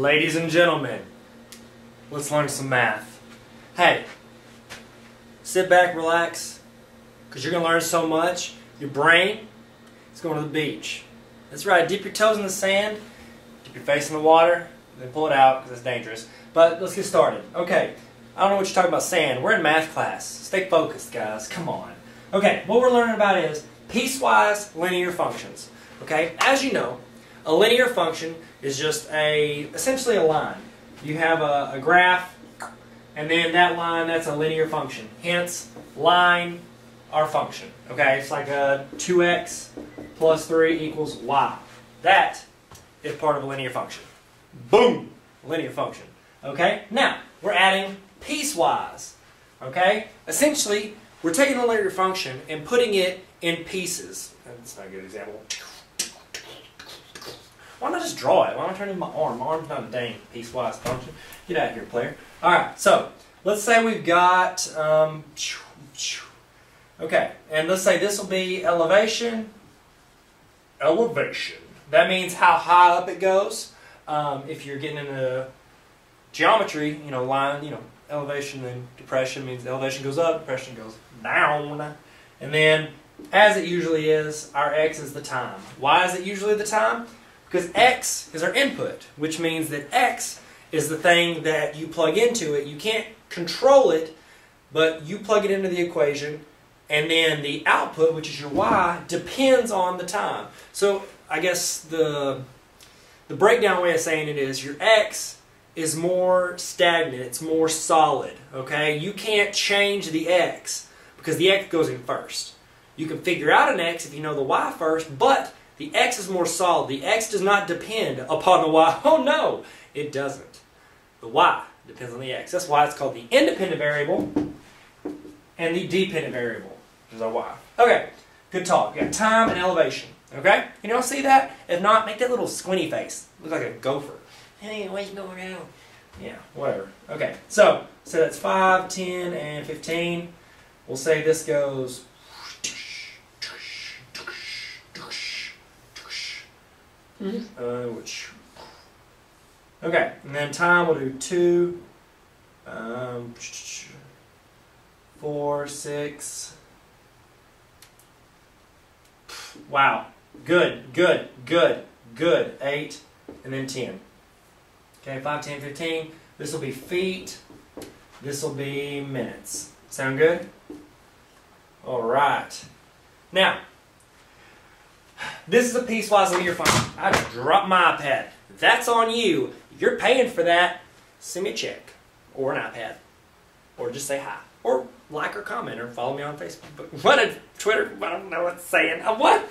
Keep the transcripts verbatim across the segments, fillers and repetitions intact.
Ladies and gentlemen, let's learn some math. Hey, sit back, relax, because you're going to learn so much. Your brain is going to the beach. That's right, dip your toes in the sand, dip your face in the water, then pull it out because it's dangerous. But let's get started. Okay, I don't know what you're talking about sand. We're in math class. Stay focused, guys. Come on. Okay, what we're learning about is piecewise linear functions. Okay, as you know, a linear function is just a, essentially a line. You have a, a graph, and then that line, that's a linear function. Hence, line, our function. Okay, it's like a two x plus three equals y. That is part of a linear function. Boom! Linear function. Okay, now, we're adding piecewise. Okay, essentially, we're taking a linear function and putting it in pieces. That's not a good example. Why not just draw it? Why not turn it into my arm? My arm's not a dang piecewise function. Get out of here, player. Alright, so let's say we've got, um, okay, and let's say this will be elevation. Elevation. That means how high up it goes. Um, if you're getting into geometry, you know, line, you know, elevation and depression means elevation goes up, depression goes down. And then, as it usually is, our x is the time. Why is it usually the time? Because x is our input, which means that x is the thing that you plug into it. You can't control it, but you plug it into the equation, and then the output, which is your y, depends on the time. So I guess the, the breakdown way of saying it is your x is more stagnant, it's more solid. Okay? You can't change the x because the x goes in first. You can figure out an x if you know the y first, but the x is more solid. The x does not depend upon the y. Oh no, it doesn't. The y depends on the x. That's why it's called the independent variable and the dependent variable, which is our y. Okay, good talk. We got time and elevation. Okay? You don't see that? If not, make that little squinty face. Look like a gopher. Hey, what's going on? Yeah, whatever. Okay, so, so that's five, ten, and fifteen. We'll say this goes Uh, which, okay, and then time we'll do two, um, four, six. Wow, good, good, good, good. Eight, and then ten. Okay, five, ten, fifteen. This will be feet. This will be minutes. Sound good? All right. Now, this is a piecewise linear function. I just dropped my iPad. That's on you. If you're paying for that, send me a check. Or an iPad. Or just say hi. Or like or comment or follow me on Facebook. What a Twitter, I don't know what it's saying. Uh, what?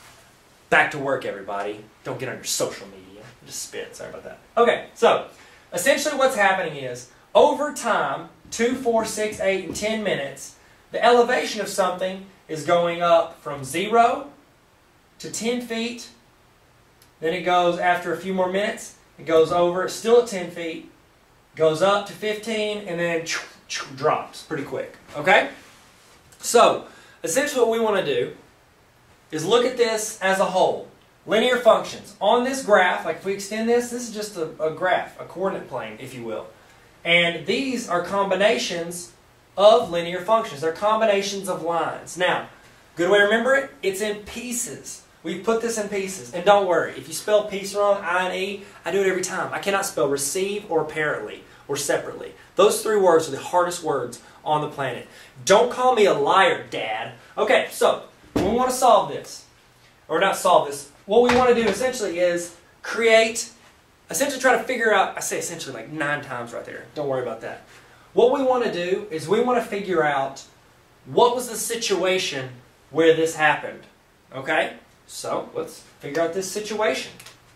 Back to work, everybody. Don't get on your social media. Just spit. Sorry about that. Okay, so essentially what's happening is, over time, two, four, six, eight, and ten minutes, the elevation of something is going up from zero to ten feet, then it goes, after a few more minutes, it goes over, still at ten feet, goes up to fifteen, and then drops pretty quick. Okay? So, essentially what we want to do is look at this as a whole. Linear functions. On this graph, like if we extend this, this is just a, a graph, a coordinate plane, if you will. And these are combinations of linear functions. They're combinations of lines. Now, good way to remember it, it's in pieces. We put this in pieces. And don't worry, if you spell piece wrong, I and E, I do it every time. I cannot spell receive or apparently or separately. Those three words are the hardest words on the planet. Don't call me a liar, Dad. Okay, so we want to solve this. Or not solve this. What we want to do essentially is create, essentially try to figure out, I say essentially like nine times right there. Don't worry about that. What we want to do is we want to figure out what was the situation where this happened. Okay? So, let's figure out this situation.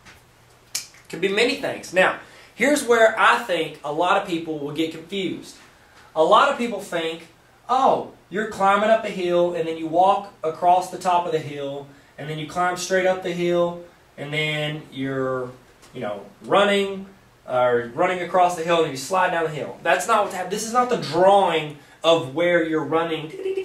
It could be many things. Now, here's where I think a lot of people will get confused. A lot of people think, oh, you're climbing up a hill, and then you walk across the top of the hill, and then you climb straight up the hill, and then you're, you know, running, or running across the hill, and you slide down the hill. That's not what's happening. This is not the drawing of where you're running.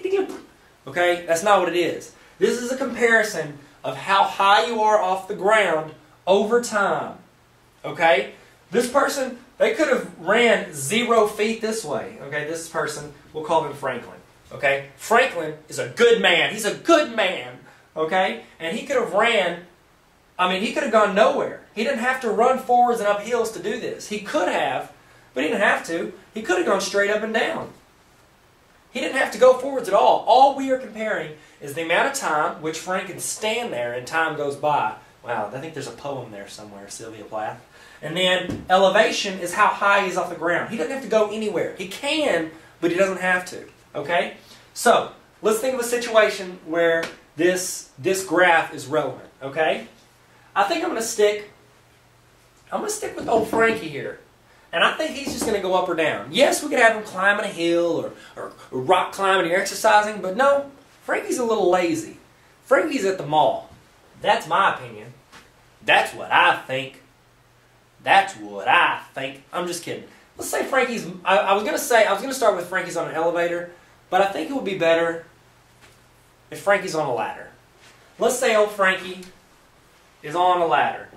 Okay? That's not what it is. This is a comparison of how high you are off the ground over time. Okay? This person, they could have ran zero feet this way. Okay, this person, we'll call him Franklin. Okay, Franklin is a good man. He's a good man. Okay, and he could have ran, I mean, he could have gone nowhere. He didn't have to run forwards and up hills to do this. He could have, but he didn't have to. He could have gone straight up and down. He didn't have to go forwards at all. All we are comparing is the amount of time which Frank can stand there and time goes by. Wow, I think there's a poem there somewhere, Sylvia Plath. And then elevation is how high he's off the ground. He doesn't have to go anywhere. He can, but he doesn't have to. Okay? So, let's think of a situation where this, this graph is relevant. Okay? I think I'm going to stick, I'm going to stick with old Frankie here. And I think he's just going to go up or down. Yes, we could have him climbing a hill or, or, or rock climbing or exercising, but no, Frankie's a little lazy. Frankie's at the mall. That's my opinion. That's what I think. That's what I think. I'm just kidding. Let's say Frankie's, I, I was going to say, I was going to start with Frankie's on an elevator, but I think it would be better if Frankie's on a ladder. Let's say old Frankie is on a ladder.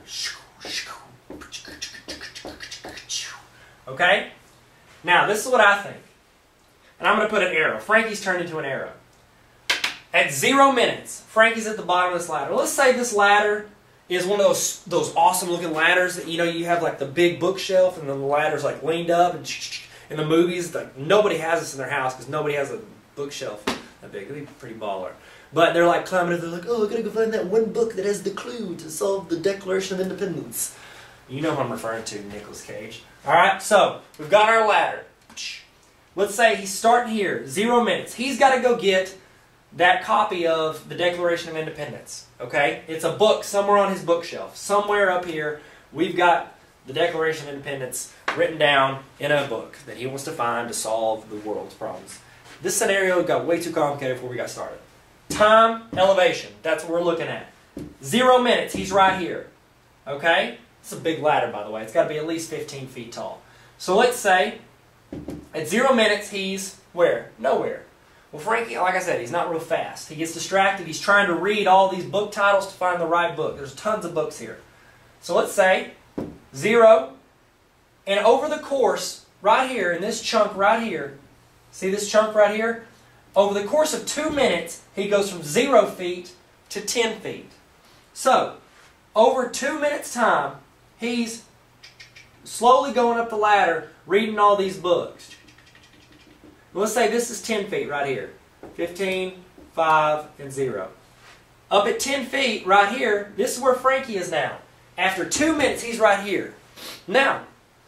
Okay? Now, this is what I think. And I'm going to put an arrow. Frankie's turned into an arrow. At zero minutes, Frankie's at the bottom of this ladder. Let's say this ladder is one of those those awesome looking ladders that, you know, you have like the big bookshelf and then the ladder's like leaned up, and in the movies, like, nobody has this in their house because nobody has a bookshelf that big. It'd be pretty baller. But they're like climbing it, they're like, oh, I gotta go find that one book that has the clue to solve the Declaration of Independence. You know who I'm referring to, Nicolas Cage. Alright, so we've got our ladder. Let's say he's starting here, zero minutes. He's got to go get that copy of the Declaration of Independence. Okay? It's a book somewhere on his bookshelf. Somewhere up here, we've got the Declaration of Independence written down in a book that he wants to find to solve the world's problems. This scenario got way too complicated before we got started. Time, elevation. That's what we're looking at. Zero minutes. He's right here. Okay? It's a big ladder, by the way. It's got to be at least fifteen feet tall. So let's say at zero minutes he's where? Nowhere. Well, Frankie, like I said, he's not real fast. He gets distracted. He's trying to read all these book titles to find the right book. There's tons of books here. So let's say zero, and over the course, right here, in this chunk right here, see this chunk right here? Over the course of two minutes, he goes from zero feet to ten feet. So, over two minutes' time, he's slowly going up the ladder, reading all these books. Let's say this is ten feet right here. fifteen, five, and zero. Up at ten feet right here, this is where Frankie is now. After two minutes, he's right here. Now,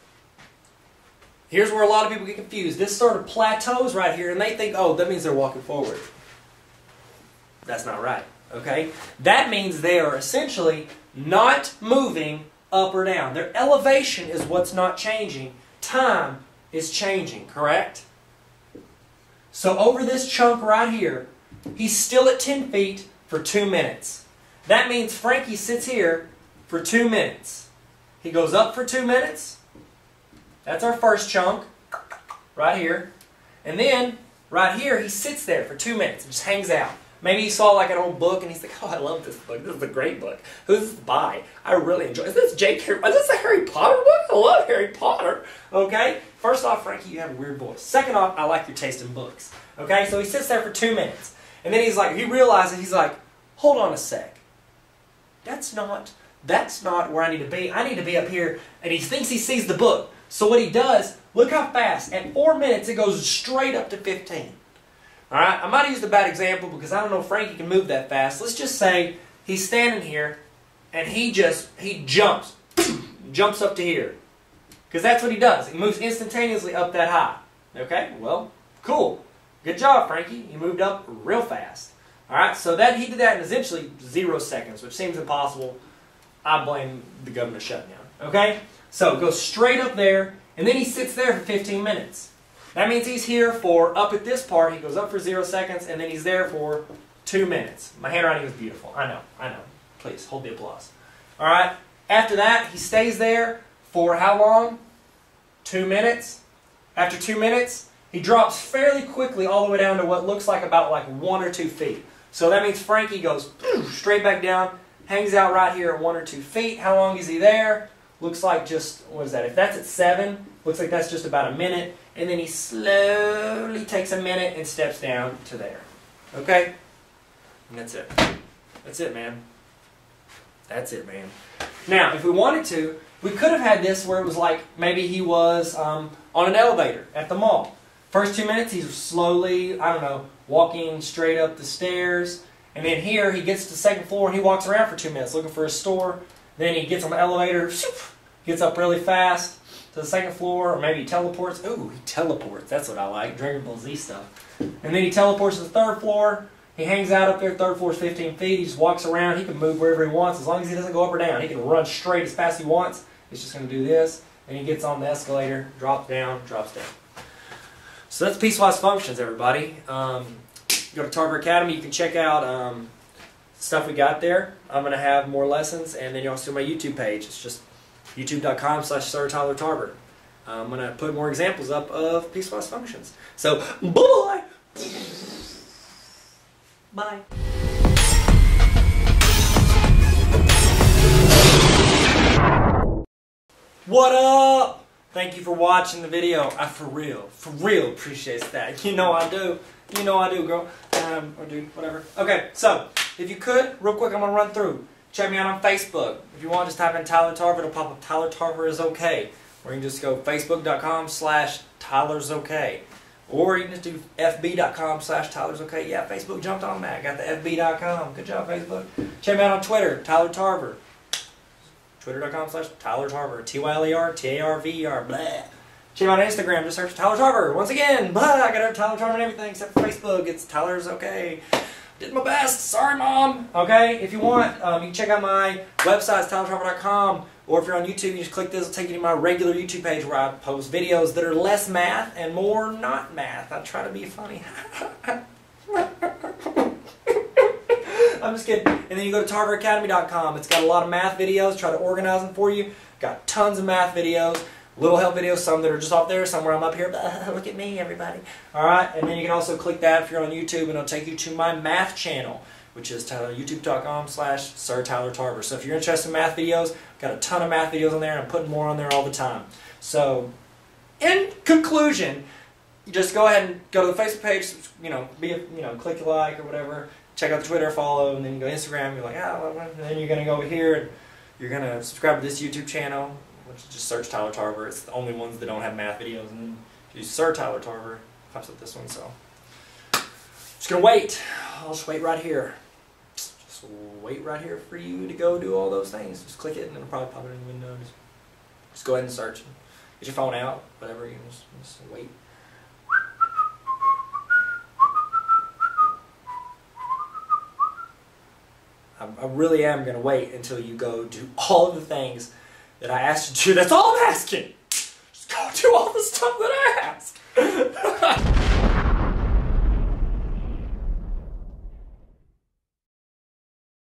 here's where a lot of people get confused. This sort of plateaus right here, and they think, oh, that means they're walking forward. That's not right, okay? That means they are essentially not moving up or down. Their elevation is what's not changing. Time is changing, correct? So over this chunk right here, he's still at ten feet for two minutes. That means Frankie sits here for two minutes. He goes up for two minutes. That's our first chunk, right here. And then, right here, he sits there for two minutes and just hangs out. Maybe he saw like an old book and he's like, oh, I love this book. This is a great book. Who's this by? I really enjoy it. Is this J K? Is this a Harry Potter book? I love Harry Potter. Okay? First off, Frankie, you have a weird voice. Second off, I like your taste in books. Okay? So he sits there for two minutes. And then he's like, he realizes, he's like, hold on a sec. That's not, that's not where I need to be. I need to be up here. And he thinks he sees the book. So what he does, look how fast. At four minutes, it goes straight up to fifteen. Alright, I might have used a bad example because I don't know if Frankie can move that fast. Let's just say he's standing here and he just, he jumps. Jumps up to here. Because that's what he does. He moves instantaneously up that high. Okay, well, cool. Good job, Frankie. You moved up real fast. Alright, so that he did that in essentially zero seconds, which seems impossible. I blame the government shutdown. Okay? So, go straight up there, and then he sits there for fifteen minutes. That means he's here for, up at this part, he goes up for zero seconds, and then he's there for two minutes. My handwriting is beautiful. I know, I know. Please, hold the applause. Alright, after that, he stays there for how long? Two minutes. After two minutes, he drops fairly quickly all the way down to what looks like about like one or two feet. So that means Frankie goes straight back down, hangs out right here at one or two feet. How long is he there? looks like just, what is that? If that's at seven, looks like that's just about a minute. And then he slowly takes a minute and steps down to there. Okay? And that's it. That's it, man. That's it, man. Now, if we wanted to, we could have had this where it was like maybe he was um, on an elevator at the mall. First two minutes, he's slowly, I don't know, walking straight up the stairs. And then here, he gets to the second floor and he walks around for two minutes looking for a store. Then he gets on the elevator, gets up really fast to the second floor, or maybe he teleports. Ooh, he teleports. That's what I like, Dragon Ball Z stuff. And then he teleports to the third floor. He hangs out up there. Third floor is fifteen feet. He just walks around. He can move wherever he wants as long as he doesn't go up or down. He can run straight as fast as he wants. He's just going to do this. And he gets on the escalator, drops down, drops down. So that's piecewise functions, everybody. Um, go to Tarver Academy. You can check out um, stuff we got there. I'm going to have more lessons. And then you also see my YouTube page. It's just youtube.com slash Sir Tyler Tarver. I'm going to put more examples up of piecewise functions. So, bye-bye. Bye. What up? Thank you for watching the video. I for real, for real appreciate that. You know I do. You know I do, girl. Um, or dude, whatever. Okay, so, if you could, real quick, I'm going to run through. Check me out on Facebook. If you want, just type in Tyler Tarver. It'll pop up Tyler Tarver is okay. Or you can just go facebook.com slash Tyler's okay. Or you can just do fb.com slash Tyler's okay. Yeah, Facebook jumped on that. Got the fb dot com. Good job, Facebook. Check me out on Twitter, Tyler Tarver. Twitter.com slash Tyler Tarver. T Y L E R T A R V E R. Blah. Check me out on Instagram. Just search Tyler Tarver. Once again, blah. I got Tyler Tarver and everything except for Facebook. It's Tyler's okay. Did my best. Sorry, Mom. Okay, if you want, um, you can check out my website, tyler tarver dot com. Or if you're on YouTube, you just click this. It'll take you to my regular YouTube page where I post videos that are less math and more not math. I try to be funny. I'm just kidding. And then you go to tarver academy dot com. It's got a lot of math videos. Try to organize them for you. Got tons of math videos. Little help videos, some that are just off there, some where I'm up here. Look at me, everybody. Alright, and then you can also click that if you're on YouTube, and it'll take you to my math channel, which is youtube.com slash Sir Tyler Tarver. So if you're interested in math videos, got a ton of math videos on there, and I'm putting more on there all the time. So, in conclusion, you just go ahead and go to the Facebook page, you know, be a, you know, click like or whatever, check out the Twitter, follow, and then you go to Instagram, you're like, ah, and then you're going to go over here, and you're going to subscribe to this YouTube channel, which is just search Tyler Tarver. It's the only ones that don't have math videos, and then you Sir Tyler Tarver pops up this one, so. Just going to wait. I'll just wait right here. Just wait right here for you to go do all those things. Just click it, and it'll probably pop it in the window. Just, just go ahead and search. Get your phone out, whatever. You can just, just wait. I, I really am going to wait until you go do all of the things that I asked you to do. That's all I'm asking. Just go do all the stuff that I asked.